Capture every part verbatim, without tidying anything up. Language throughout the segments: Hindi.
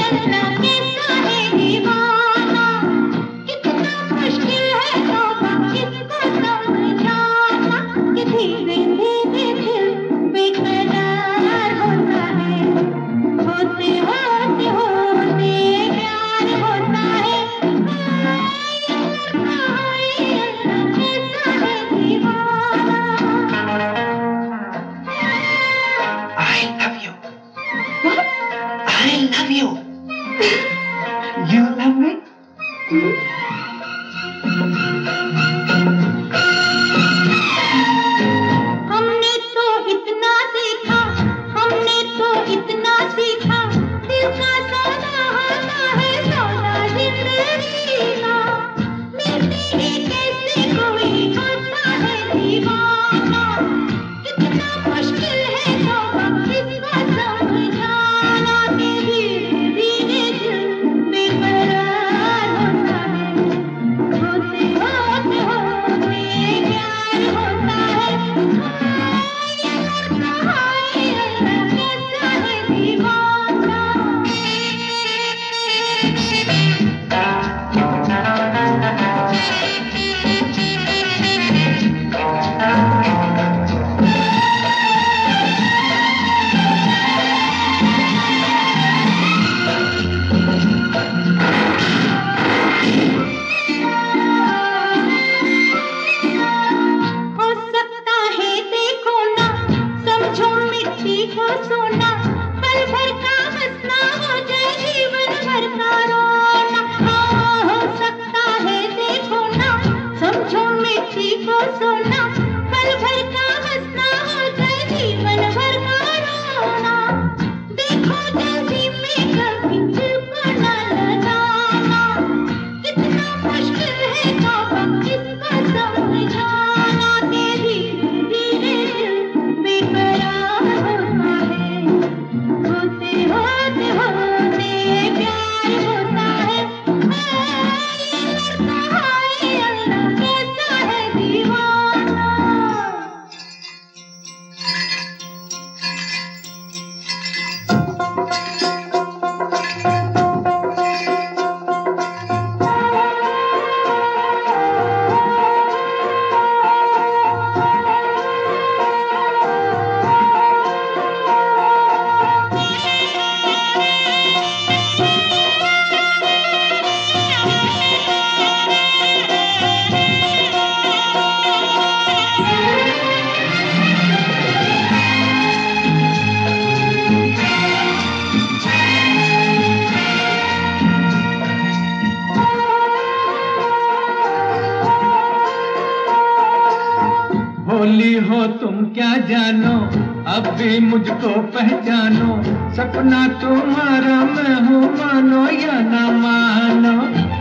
भोली हो तुम क्या जानो, अब भी मुझको पहचानो। सपना तुम्हारा मैं हूँ, मानो या ना मानो।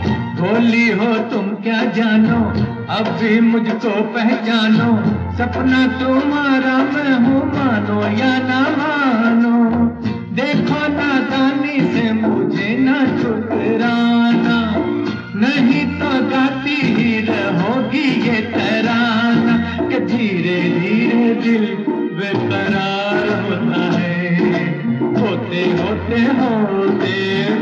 भोली हो तुम क्या जानो, अब भी मुझको पहचानो। सपना तुम्हारा मैं हूँ, मानो या ना मानो। देखो नादानी से मुझे ना ठुकराना, नहीं तो गाती ही रहोगी ये तराना कि धीरे धीरे दिल बेकरार होता है, होते होते होते